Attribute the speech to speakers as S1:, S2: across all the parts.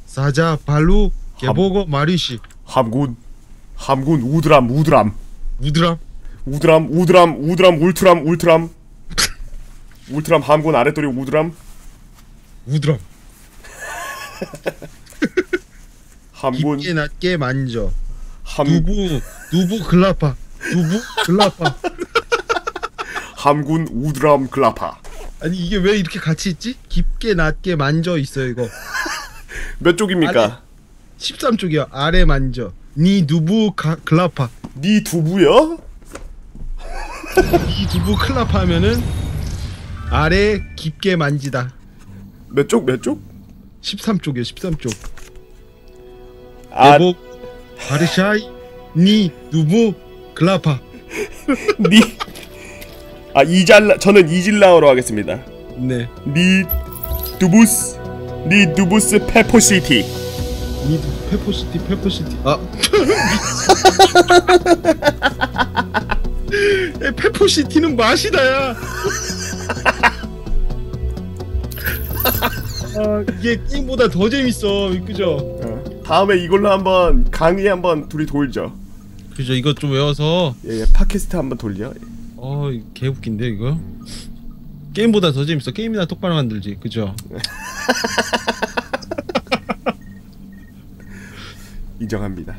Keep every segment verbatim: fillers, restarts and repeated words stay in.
S1: 사자 발루 개보고 마리시
S2: 함군 함군 우드람 우드람
S1: 우드람
S2: 우드람 우드람 우드람 울트람 울트람 울트람 함군 아랫도리 우드람
S1: 우드람
S2: 함군
S1: 깊게 낮게 만져
S2: 함
S1: 누부 누부 글라파 누부 글라파
S2: 함군 우드람 글라파.
S1: 아니 이게 왜 이렇게 같이 있지? 깊게 낮게 만져 있어요 이거.
S2: 몇 쪽입니까?
S1: 아래, 십삼 쪽이요. 아래 만져 니 누부 가, 글라파.
S2: 니 두부요?
S1: 니 두부 클라파 하면은 아래 깊게 만지다.
S2: 몇 쪽? 몇 쪽?
S1: 십삼 쪽이요. 십삼 쪽.
S2: 아,
S1: 대복 바르샤이 니 누부 글라파.
S2: 니 아 이잘라 저는 이질라어로 하겠습니다.
S1: 네.
S2: 니 두부스 니 두부스 페퍼시티.
S1: 니 페퍼시티 페퍼시티. 아. 페퍼시티는 맛이다야. 아, 이게 게임보다 더 재밌어, 그죠?
S2: 어. 다음에 이걸로 한번 강의 한번 둘이 돌죠.
S1: 그죠, 이거 좀 외워서.
S2: 예, 예 팟캐스트 한번 돌려.
S1: 어, 개 웃긴데 이거. 게임보다 더 재밌어. 게임이나 똑바로 만들지, 그죠?
S2: 인정합니다.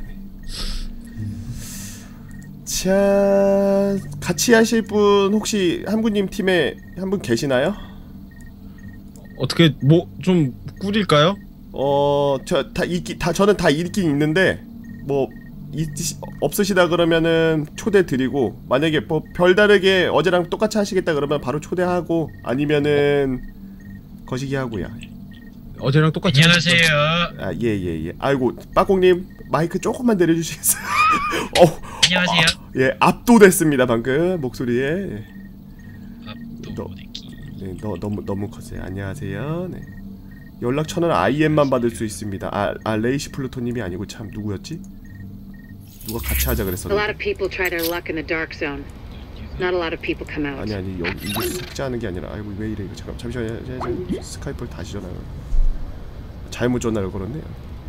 S2: 자, 같이 하실 분 혹시 함구님 팀에 한 분 계시나요?
S1: 어떻게 뭐 좀 꾸릴까요?
S2: 어, 저 다 있기 다 저는 다 있긴 있는데 뭐 있, 없으시다 그러면은 초대 드리고 만약에 뭐 별다르게 어제랑 똑같이 하시겠다 그러면 바로 초대하고 아니면은 거시기 하고요.
S1: 어제랑 똑같이.
S3: 안녕하세요.
S2: 아, 예, 예, 예. 아이고, 빠꽁님 마이크 조금만 내려주시겠어요? 어,
S3: 안녕하세요.
S2: 아, 예, 압도됐습니다 방금 목소리에. 예.
S3: 압도되기.
S2: 네, 너 너무 너무 컸어요. 안녕하세요. 네. 연락처는 아이엠만 받을 수 있습니다. 아, 아 레이시 플루토님이 아니고 참 누구였지? 누가 같이 하자 그랬었는데.
S4: A lot of people try their luck in the dark zone. Not a lot of people come out.
S2: 아니 아니 여기 이게 삭제하는 게 아니라 아이고 왜 이래 이거 잠깐 잠시만요. 제가 지금 스카이프를 다시 전화를 잘못 전화를 걸었네요.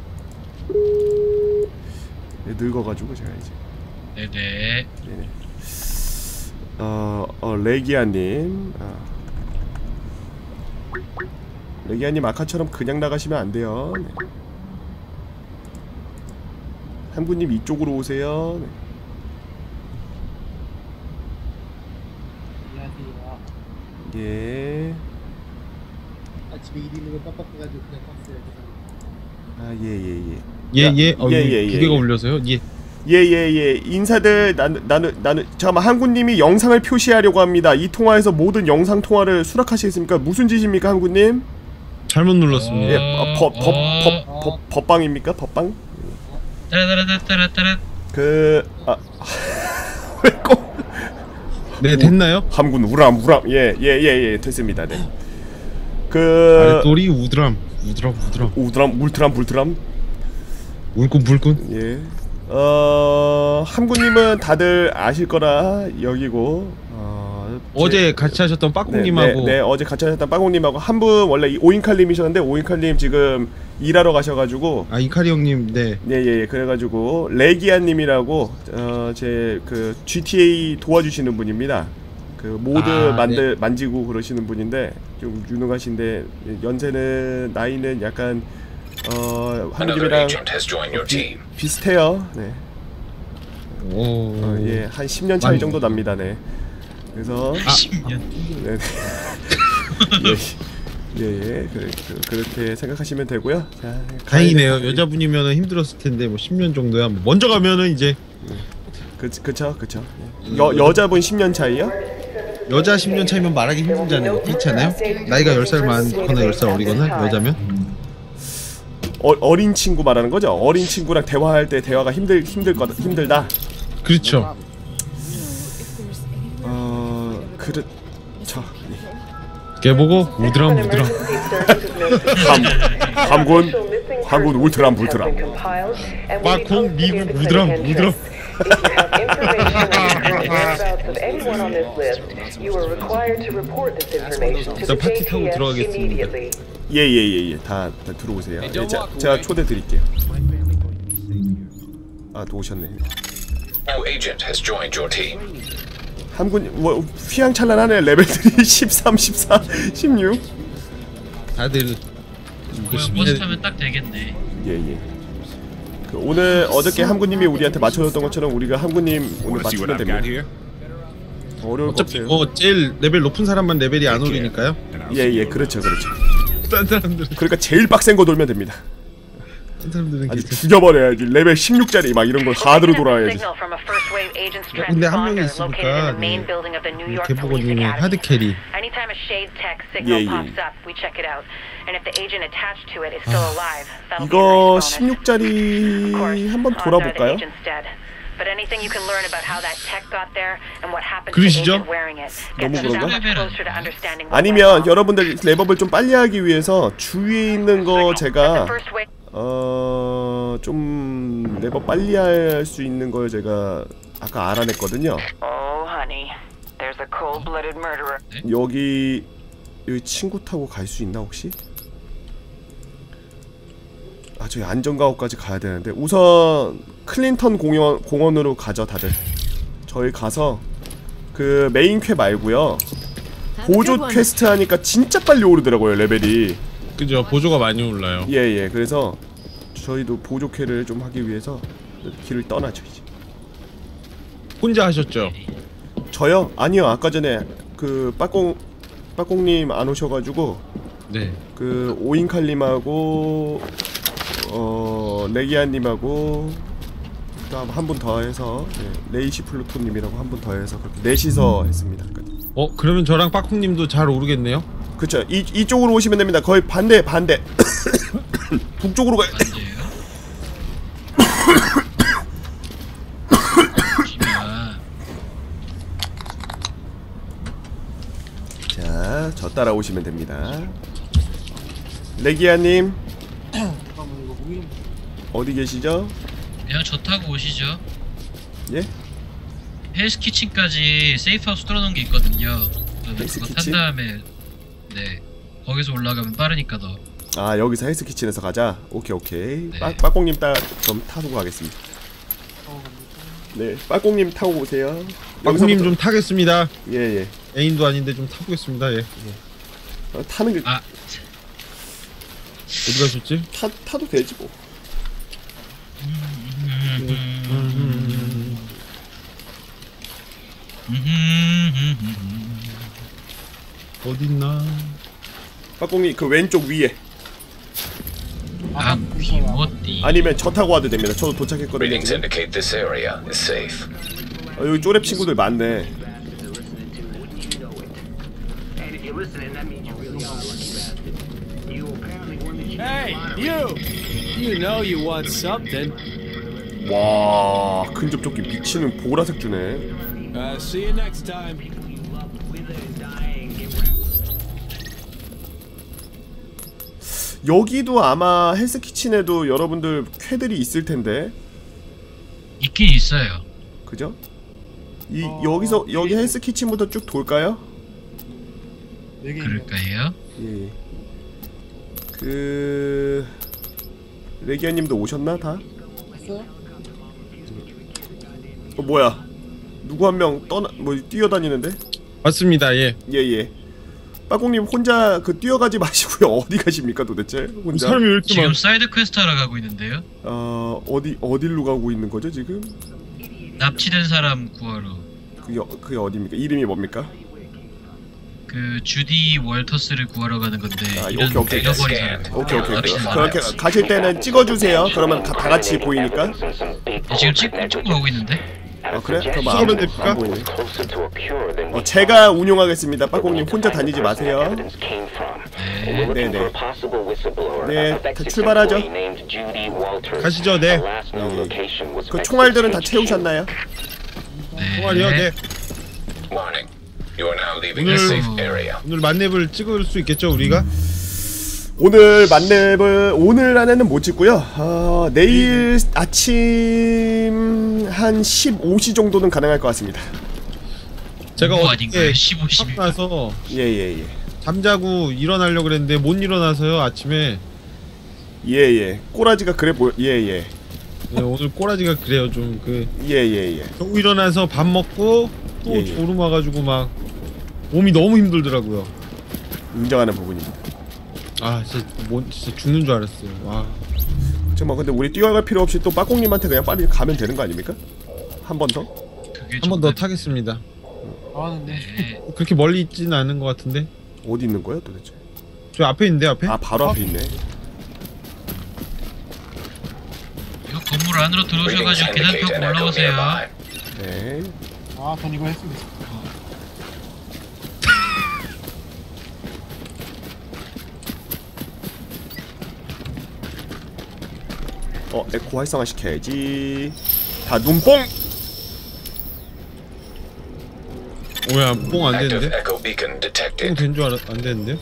S2: 네, 늙어가지고 제가 이제.
S3: 네네.
S2: 네네. 어, 어 레기아님. 어. 레기아님 아까처럼 그냥 나가시면 안 돼요. 네. 함구님 이쪽으로 오세요. 네.
S5: 안녕하세요.
S2: 예.
S5: 아침에 일 있는 걸 빡빡해가지고 그냥 탔어요.
S2: 아, 예, 예, 예.
S1: 예, 예. 어,
S2: 예, 예,
S1: 두 개가
S2: 예.
S1: 울려서요. 예.
S2: 예, 예, 예. 인사들 나는 나는 나는 잠깐만 함구님이 영상을 표시하려고 합니다. 이 통화에서 모든 영상 통화를 수락하시겠습니까? 무슨 짓입니까, 함구님?
S1: 잘못 눌렀습니다.
S2: 예, 어, 법, 법, 법, 법, 법방입니까? 법방?
S3: 따라따라따라따라.
S2: 그, 아, 왜 꼭?
S1: 네, 됐나요?
S2: 함군 우람 우람 예, 예, 예, 예, 됐습니다. 네. 그
S1: 아랫돌이 우드람, 우드람, 우드람.
S2: 우드람, 울트람, 불트람.
S1: 물꾼, 불꾼.
S2: 예. 어, 함구님은 다들 아실 거라 여기고. 어,
S1: 어제
S2: 제,
S1: 같이 하셨던
S2: 네,
S1: 빠꽁님하고.
S2: 네, 네, 어제 같이 하셨던 빠공님하고 한 분 원래 오인칼님이셨는데 오인칼님 지금 일하러 가셔가지고.
S1: 아, 이카리 형님, 네.
S2: 예, 예, 예. 그래가지고 레기아님이라고 어, 제 그 지티에이 도와주시는 분입니다. 그 모드
S1: 아,
S2: 만들
S1: 네.
S2: 만지고 그러시는 분인데 좀 유능하신데 연세는 나이는 약간 어 한국님이랑 비, 비슷해요. 네.
S1: 오.
S2: 어, 예, 한 십 년 차이
S1: 많이...
S2: 정도 납니다. 네. 그래서
S1: 아,
S3: 십 년.
S2: 네. 예, 예, 예. 그, 그, 그렇게 생각하시면 되고요. 자,
S1: 다행이네요. 여자분이면 힘들었을 텐데 뭐 십 년 정도야. 뭐 먼저 가면은 이제.
S2: 그, 그쵸, 그쵸. 여 여자분 십 년 차이요?
S1: 여자 십 년 차이면 말하기 힘들잖아요. 그렇지 않아요? 나이가 열 살 많거나 열 살 어리거나 여자면?
S2: 어, 어린 친구 말하는 거죠? 어린 친구랑 대화할 때 대화가 힘들 힘들 거 힘들다.
S1: 그렇죠.
S2: 어, 그렇죠.
S1: 걔보고 우드람 우드람.
S2: 함 함군 함군 울트람 울트람.
S1: 빠콩 미국 우드람 우드람.
S6: whereabouts of anyone on this list, you are required to report this information to
S1: 저
S6: the
S1: 파티 타고
S6: J T F
S1: 들어가겠습니다.
S6: immediately.
S2: 예예예예 다, 다 들어오세요. 예, 자, 제가 초대 드릴게요. 아 또 오셨네.
S7: New agent has joined your team.
S2: 한군 뭐 휘황찬란하네. 레벨들이 십삼, 십사, 십육.
S1: 다들
S3: 고양 버스 타면 딱 되겠네.
S2: 예예. 그 오늘 어저께 함구님이 우리한테 맞춰줬던 것처럼 우리가 함구님 오늘 맞추면 됩니다. 어려울 거
S1: 어차피
S2: 없어요.
S1: 뭐 제일 레벨 높은 사람만 레벨이 안 오르니까요.
S2: 예예 그렇죠 그렇죠.
S1: 딴 사람들은
S2: 그러니까 제일 빡센 거 돌면 됩니다.
S1: 딴 사람들은
S2: 아니
S1: 괜찮-
S2: 죽여버려야지. 레벨 십육짜리 막 이런 걸 하드로 돌아야지.
S1: 근데 한 명이 있으니까 네. 개보고님이 하드 캐리.
S6: Anytime a shade tech signal
S2: 예, 예.
S6: pops up, we check it out. And if the agent attached to it is still alive, that'll be a
S2: 이거
S6: nice bonus.
S2: 십육짜리
S6: Of course,
S2: 한번
S6: odds are the
S2: 돌아볼까요?
S6: agent's dead. But anything you can learn about how that tech got there and what happened to the
S1: 그러시죠?
S6: agent wearing it
S2: 너무
S6: gets us that
S2: 그런가?
S6: much closer to understanding what
S2: 아니면
S6: went wrong.
S2: 여러분들 랩업을 좀 빨리 하기 위해서 주위에 있는 거
S6: The
S2: 제가
S6: first way-
S2: 어... 좀 랩업 빨리 할 수 있는 걸 제가 아까 알아냈거든요.
S6: Oh, honey, there's a cold-blooded murderer.
S2: 여기 여기 친구 타고 갈 수 있나 혹시? 아 저기 안전가옥까지 가야 되는데 우선 클린턴 공원, 공원으로 가죠 다들. 저희 가서 그 메인 퀘 말고요 보조 퀘스트 하니까 진짜 빨리 오르더라고요 레벨이.
S1: 그죠? 보조가 많이 올라요.
S2: 예예 그래서 저희도 보조 퀘를 좀 하기 위해서 길을 떠나죠 이제.
S1: 혼자 하셨죠?
S2: 저요? 아니요 아까 전에 그 빠꽁 빠꽁님 안 오셔가지고
S1: 네.
S2: 그 오인칼님하고 어 레기아님하고 그다음 한 분 더 해서 네, 레이시 플루토님이라고 한 분 더 해서 그렇게 넷이서 했습니다.
S1: 어 그러면 저랑 빠콩님도 잘 오르겠네요?
S2: 그쵸 이 이쪽으로 오시면 됩니다. 거의 반대 반대 북쪽으로 가.
S3: 맞네요. 지마.
S2: 자, 저 따라 오시면 됩니다. 레기아님 어디 계시죠?
S3: 그냥 저 타고 오시죠.
S2: 예?
S3: 헬스 키친까지 세이프하우스 뚫어놓은 게 있거든요. 그러면
S2: 헬스
S3: 그거 탄
S2: 키친?
S3: 다음에 네 거기서 올라가면 빠르니까 더.
S2: 아 여기서 헬스 키친에서 가자. 오케이 오케이.
S3: 네.
S2: 빠, 빠꽁님 따 좀 타고 가겠습니다. 네, 빠꽁님 타고 오세요.
S1: 빠콩님
S2: 여기서부터-
S1: 좀 타겠습니다.
S2: 예예.
S1: 애인도 아닌데 좀 타보겠습니다. 예.
S2: 어, 타는 게
S3: 아
S1: 어디 가셨지?
S2: 타 타도 되지 뭐.
S1: 어딨나?
S2: 빠꽁님 그 왼쪽 위에.
S3: 아 기모띠.
S2: 아니면 저 타고 와도 됩니다. 저도 도착했거든요.
S7: Readings
S2: 지금.
S7: indicate this area is safe.
S2: 어, 여기 쪼렙 친구들 많네.
S8: Hey, you! You know you want something.
S2: 와, 근접 조끼 미치는 보라색 주네.
S8: Uh, see you next time.
S2: 여기도 아마 헬스 키친에도 여러분들 쾌들이 있을 텐데.
S3: 있긴 있어요.
S2: 그죠? 이 여기서 여기 헬스 키친부터 쭉 돌까요?
S3: 그럴까요?
S2: 예. 그 레기아님도 오셨나 다? 어 뭐야? 누구 한 명 떠나 뭐 뛰어다니는데?
S1: 맞습니다. 예.
S2: 예예. 빠꽁님 혼자 그 뛰어가지 마시고요. 어디 가십니까 도대체? 혼자?
S1: 사람이 왜 이렇게
S3: 지금
S1: 많?
S3: 사이드 퀘스트 하러 가고 있는데요.
S2: 어 어디 어디로 가고 있는 거죠 지금?
S3: 납치된 사람 구하러.
S2: 그게 어- 그게 어디입니까? 이름이 뭡니까?
S3: 그 주디 월터스를 구하러 가는 건데
S2: 아,
S3: 이런
S2: 오케이, 오케이.
S3: 잃어버린 사람.
S2: 오케이 오케이.
S3: 납치된
S2: 그,
S3: 사람.
S2: 그렇게 가실 때는 찍어주세요. 그러면 다, 다 같이 보이니까.
S3: 네, 지금 찍고 찍고 가고 있는데.
S2: 아 그래? 그럼 안,
S1: 찍으면 됩니까?
S2: 안 보이네. 어, 제가 운용하겠습니다. 빠꽁님 혼자 다니지 마세요.
S3: 네.
S2: 네네. 네, 다 출발하죠.
S1: 가시죠. 네.
S2: 그 총알들은 다 채우셨나요?
S3: 네.
S1: 총알이요. 네.
S7: Warning. You are now leaving
S1: 오늘
S7: a safe area.
S1: 오늘 만렙을 찍을 수 있겠죠 우리가?
S2: 오늘 만렙을 오늘 안에는 못 찍고요. 어, 내일 아침 한 십오 시 정도는 가능할 것 같습니다.
S1: 제가
S3: 그거
S1: 어저께
S3: 아닌가요? 십오, 십일.
S1: 학 나서
S2: 예예예.
S1: 잠자고 일어나려고 그랬는데 못 일어나서요 아침에.
S2: 예예. 꼬라지가 그래 보여. 예예.
S1: 네, 오늘 꼬라지가 그래요 좀 그.
S2: 예예예.
S1: 겨우 일어나서 밥 먹고 또
S2: 예, 예.
S1: 졸음 와가지고 막 몸이 너무 힘들더라고요.
S2: 인정하는 부분입니다.
S1: 아 진짜 뭐 진짜 죽는 줄 알았어요. 와.
S2: 잠깐만 근데 우리 뛰어갈 필요 없이 또 빠꽁님한테 그냥 빨리 가면 되는 거 아닙니까? 한 번 더?
S3: 그게
S1: 한 번 더
S3: 정말-
S1: 타겠습니다.
S5: 나왔는데
S3: 네.
S1: 그렇게 멀리 있지는 않은 것 같은데.
S2: 어디 있는 거야 도대체?
S1: 저 앞에 있는데 앞에?
S2: 아 바로 앞에 있네.
S3: 이거 건물 안으로
S7: Readings
S3: 들어오셔가지고 계단
S7: indicate
S3: 타고
S7: an echo
S3: 올라오세요.
S7: nearby.
S2: 네.
S5: 아 전 이거 했습니다.
S2: 어 에코 활성화 시켜야지. 다 눈뽕.
S1: 오야 뽕 안
S7: Active
S1: 되는데?
S7: echo beacon
S1: 뽕
S7: detected.
S1: 된 줄 알았 안 되는데?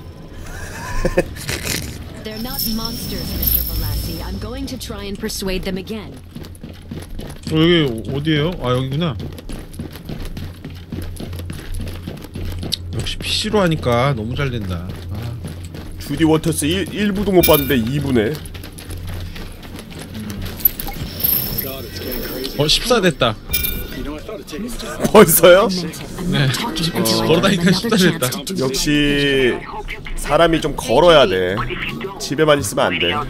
S9: They're not monsters, 미스터 Velassi. I'm going to try and persuade them again.
S1: 어, 여기 어디에요? 아 여기구나. 역시 피씨로 하니까 너무 잘 된다. 아,
S2: 주디 워터스 일, 일 부도 못 봤는데 이 부네.
S1: 어 십사 됐다.
S2: 벌써요?
S1: 네. 걸어다니까 십사 됐다.
S2: 역시 사람이 좀 걸어야 돼. 집에만 있으면 안 돼.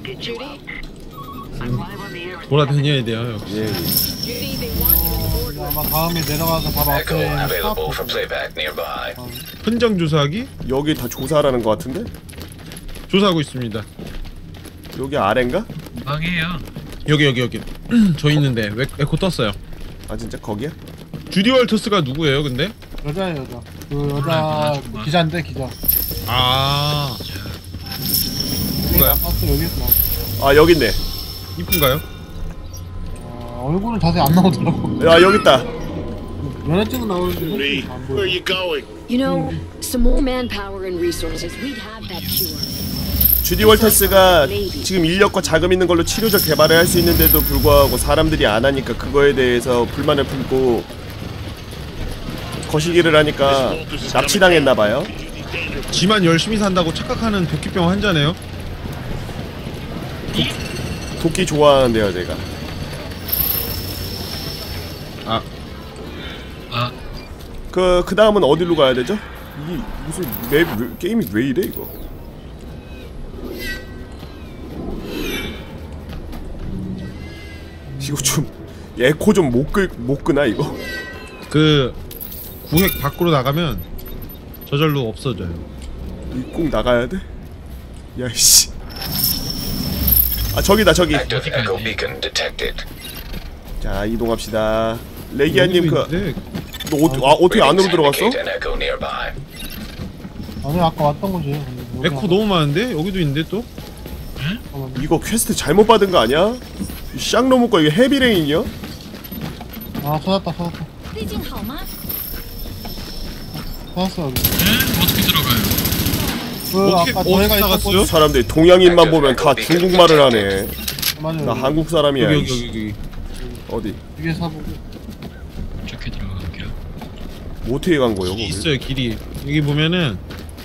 S1: 돌아다녀야 돼요. 역시.
S2: 예.
S9: Judy, they want you in the boardroom.
S5: 아마 다음에 내려가서 바로
S7: Echo
S5: 앞에
S7: available for
S5: 스타프
S7: playback nearby.
S1: 현장 조사하기
S2: 여기 다 조사하라는 것 같은데?
S1: 조사하고 있습니다.
S2: 여기 아래인가?
S3: 방이에요.
S1: 여기 여기 여기. 저 있는데 왜 에코 떴어요?
S2: 아 진짜 거기야?
S1: 주디 월터스가 누구예요, 근데?
S5: 여자예요 여자. 그 여자 기자인데 기자.
S1: 아
S5: 누가요? 아까 여기서 나왔어.
S2: 아 여기 있네.
S1: 이쁜가요?
S5: 어, 얼굴은 자세히 안 나오더라고.
S2: 야 여기 있다.
S5: 면허증은 나오는데 안 보여.
S9: You know, some more manpower and resources, we'd have that cure.
S2: 주디 월터스가 지금 인력과 자금 있는 걸로 치료적 개발을 할 수 있는데도 불구하고 사람들이 안 하니까 그거에 대해서 불만을 품고 거시기를 하니까 납치당했나봐요.
S1: 지만 열심히 산다고 착각하는 도끼병 환자네요.
S2: 도끼 좋아하는데요 제가.
S1: 아
S3: 아,
S2: 그, 그 다음은 어디로 가야 되죠? 이게 무슨 맵, 왜, 게임이 왜 이래 이거? 이거 좀 에코 좀 못 끌, 못 끄나 이거?
S1: 그 구획 밖으로 나가면 저절로 없어져요.
S2: 이 꼭 나가야 돼? 야이씨. 아 저기다 저기.
S7: Active echo beacon detected.
S2: 자 이동합시다. 레기아님 그,
S1: 있는데
S2: 너 어, 아, 어떻게 안으로
S7: Readings
S2: 들어갔어?
S7: indicate an echo nearby.
S5: 아니 아까 왔던 거지. 여기
S1: 에코 너무 많은데 여기도 있는데 또?
S5: 잠깐만요.
S2: 이거 퀘스트 잘못 받은 거 아니야? 이 쌍놈의 거 이거 헤비레인이야?
S5: 아 찾았다 찾았다. 찾았어 여기.
S3: 에? 어떻게 들어가요?
S5: 그
S1: 어떻게-
S5: 아까
S1: 어떻게
S5: 저희가
S1: 나갔어요?
S5: 있었고
S2: 사람들이 동양인만 보면 다 중국말을 하네.
S5: 맞아요.
S2: 나 한국 사람이야.
S1: 여기 여기
S2: 이씨.
S1: 여기 여기.
S2: 어디?
S5: 위에 사보고.
S3: 이렇게 들어갈게요.
S2: 뭐 어떻게 간 거예요?
S1: 길이
S2: 거기?
S1: 있어요 길이. 여기 보면은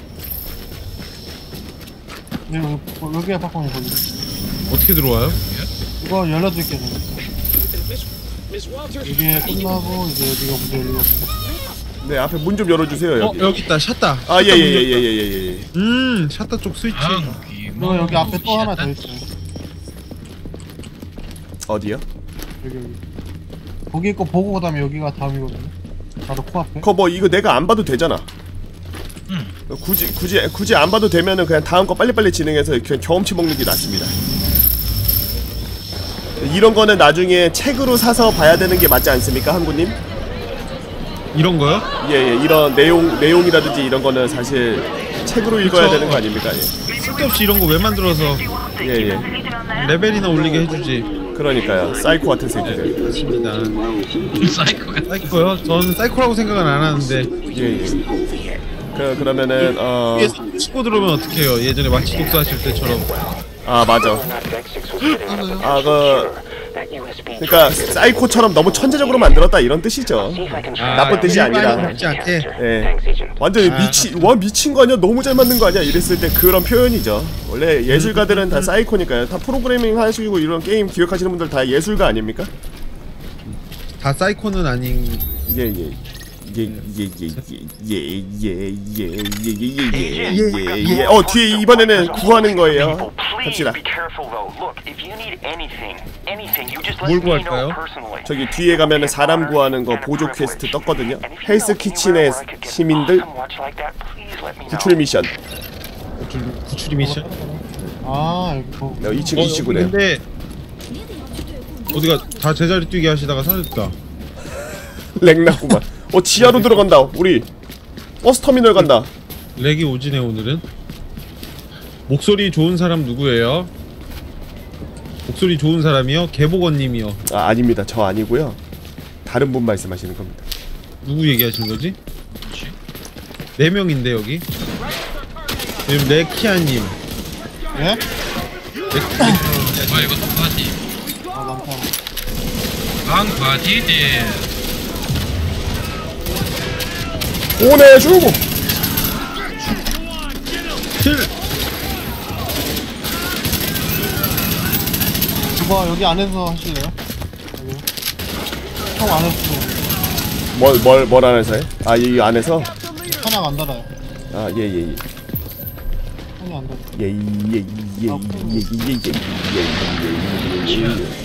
S5: 여기 여기 여기에 바꿔니 거기.
S1: 어떻게 들어와요?
S5: 이거 열려드릴게요. 이게 끝나고 이제 여기가 문제 열리고.
S2: 네 앞에 문 좀 열어주세요
S1: 어
S2: 여기.
S1: 여기 있다 샷다.
S2: 아 예 예 예 예 예예. 예.
S1: 음 샷다 쪽 스위치.
S3: 방귀
S5: 그리고 여기 앞에 또 하나 더 있어요.
S2: 어디요?
S5: 여기 여기. 거기 있고 보고 그다음에 여기가 다음이거든요. 바로 코앞에.
S2: 그거 뭐 이거 내가 안 봐도 되잖아.
S3: 응.
S2: 굳이 굳이 굳이 안 봐도 되면은 그냥 다음 거 빨리빨리 진행해서 그냥 경험치 먹는 게 낫습니다. 이런 거는 나중에 책으로 사서 봐야 되는 게 맞지 않습니까, 한구님?
S1: 이런 거요?
S2: 예예 이런 내용 내용이라든지 이런 거는 사실 책으로 읽어야
S1: 그쵸.
S2: 되는 거 아닙니까? 예.
S1: 쓸데없이 이런 거 왜 만들어서
S2: 예예.
S1: 레벨이나 올리게 해주지.
S2: 그러니까요. 사이코 같은 새끼들.
S1: 맞습니다.
S3: 사이코가
S1: 사이코요? 저는 사이코라고 생각은 안 하는데
S2: 예예. 그 그러면은 어.
S1: 위에 치고 들어오면 어떡해요? 예전에 마치 독서 하실 때처럼.
S2: 아 맞아. 아 그 그러니까 사이코처럼 너무 천재적으로 만들었다 이런 뜻이죠. 나쁜 뜻이 아니라.
S1: 맞지 않게.
S2: 예. 완전 미친 와 미친 거 아니야? 너무 잘 만든 거 아니야? 이랬을 때 그런 표현이죠. 원래 예술가들은 다 사이코니까요. 다 프로그래밍 하시고 이런 게임 기획하시는 분들 다 예술가 아닙니까?
S1: 다 사이코는 아닌.
S2: 예예. 예예예예예예예예예예예예. 어 뒤에 이번에는 구하는 거예요. 갑시다.
S1: 뭘 구할까요?
S2: 저기 뒤에 가면은 사람 구하는 거 보조 퀘스트 떴거든요. 헬스 키친의 시민들 구출 미션.
S1: 구출, 구출이 미션?
S5: 아 여기 뭐
S2: 네, 이 친구
S1: 어,
S2: 이 친구네요.
S1: 근데 어디가 다 제자리 뛰게 하시다가 사라졌다.
S2: 렉 났구만. 어 지하로 들어간다. 우리 버스 터미널 간다.
S1: 렉이 오지네 오늘은. 목소리 좋은 사람 누구예요? 목소리 좋은 사람이요? 개복원님이요.
S2: 아 아닙니다. 저 아니고요. 다른 분 말씀하시는 겁니다.
S1: 누구 얘기하시는 거지? 네 명인데 여기. 지금 레키아님.
S5: 예?
S3: 와 이거 바디.
S5: 아 많다.
S3: 왕바디들.
S2: 보내주고.
S1: 킬.
S5: 그거 여기 안에서 하실래요? 여기. 형 안에서
S2: 뭘뭘 뭘 안에서 해? 아 이 안에서?
S5: 하나 안 달아요.
S2: 아 예 예 예.
S5: 형이 안 달아.
S2: 예예예예예예예예예예.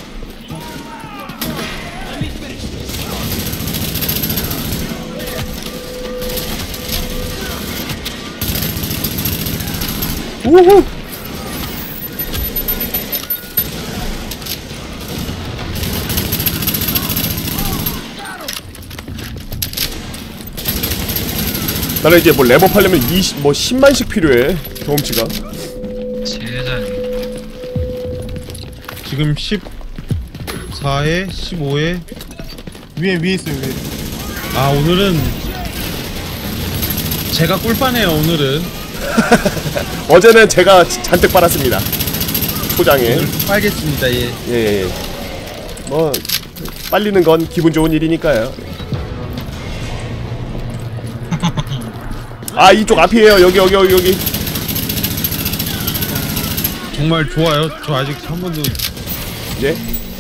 S2: 우후. 나는 이제 뭐 레버 팔려면 이십 뭐 십만씩 필요해 경험치가.
S3: 세상에.
S1: 지금 십사회 십오회
S5: 위에 위에 있어요 위에.
S1: 아 오늘은 제가 꿀빠네요 오늘은.
S2: 어제는 제가 잔뜩 빨았습니다. 포장에.
S1: 오늘 빨겠습니다. 예.
S2: 예, 예. 뭐 빨리는 건 기분 좋은 일이니까요. 아 이쪽 앞이에요. 여기 여기 여기 여기.
S1: 정말 좋아요. 저 아직 한 번도.
S2: 예?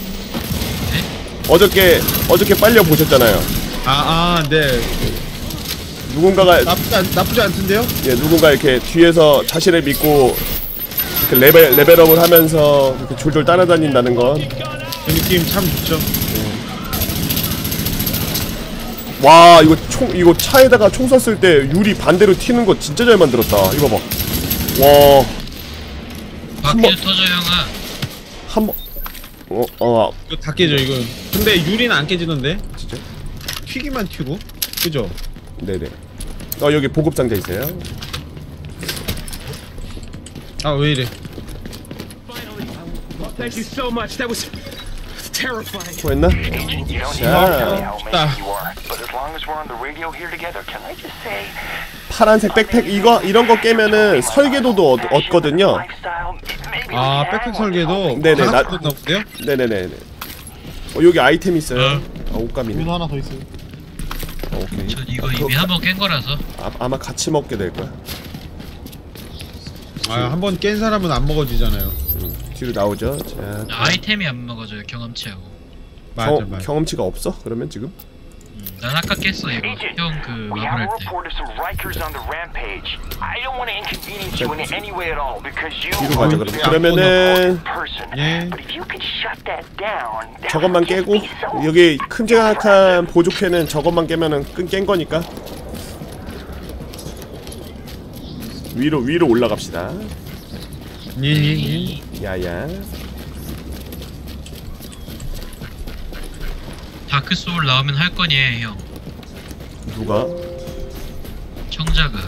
S2: 어저께 어저께 빨려 보셨잖아요.
S1: 아아 네.
S2: 누군가가
S1: 나쁘지 않 나쁘지 않던데요?
S2: 예 누군가 이렇게 뒤에서 자신을 믿고 이렇게 레벨 레벨업을 하면서 이렇게 졸졸 따라다닌다는 건.
S1: 그 느낌 참 좋죠.
S2: 와 이거 총 이거 차에다가 총 쐈을 때 유리 반대로 튀는 거 진짜 잘 만들었다. 이거 봐. 와.
S3: 바퀴도 터져 형아.
S2: 한 번. 어 어.
S1: 이거 다 깨져 이건. 근데 유리는 안 깨지던데?
S2: 진짜?
S1: 튀기만 튀고. 그죠?
S2: 네네. 어 여기 보급 상자 있어요.
S1: 아 왜 이래?
S8: Thank you so much. That was terrifying.
S2: 뭐했나? 자.
S1: 딱.
S2: 파란색 백팩 이거 이런 거 깨면은 설계도도 얻, 얻거든요.
S1: 아 백팩 설계도.
S2: 네네,
S1: 나
S2: 나-
S1: 나 보세요.
S2: 네네네. 어 여기 아이템 있어요. 아 옷감이네.
S5: 위도 하나 더 있어요.
S2: 어, 오케이.
S3: 전 이거 이미 한 번 깬 거라서.
S2: 아, 아마 같이 먹게 될 거야.
S1: 아 한 번 깬 사람은 안 먹어지잖아요.
S2: 음, 뒤로 나오죠. 자.
S3: 아이템이 안 먹어져요 경험치하고.
S1: 맞아
S2: 경,
S1: 맞아.
S2: 경험치가 없어? 그러면 지금?
S3: 음, 난 아까 깼어 이거. 형 그 마블할 때.
S2: 뒤로 가자 그러면. 그러면은
S1: 예.
S2: 저것만 깨고 여기 큼직한 보조캐는 저것만 깨면은 끈 깬 거니까 위로 위로 올라갑시다.
S1: 예예예.
S2: 야야.
S3: 다크 소울 나오면 할 거니 형.
S2: 누가?
S3: 청자가.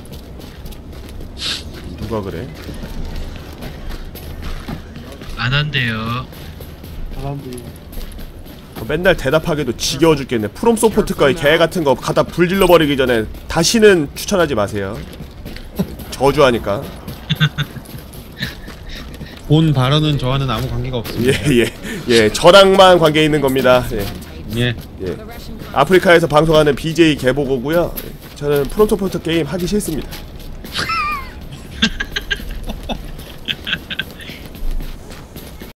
S2: 누가 그래?
S3: 안 한대요.
S5: 사람들이.
S2: 어, 맨날 대답하기도 지겨워 죽겠네. 프롬 소프트가 개 같은 거 갖다 불질러 버리기 전에 다시는 추천하지 마세요. 저주하니까.
S1: 본 발언은 저와는 아무 관계가 없습니다.
S2: 예, 예, 예, 저랑만 관계 있는 겁니다. 예,
S1: 예.
S2: 예. 아프리카에서 방송하는 비제이 개보고고요. 예, 저는 프론토포터 게임 하기 싫습니다.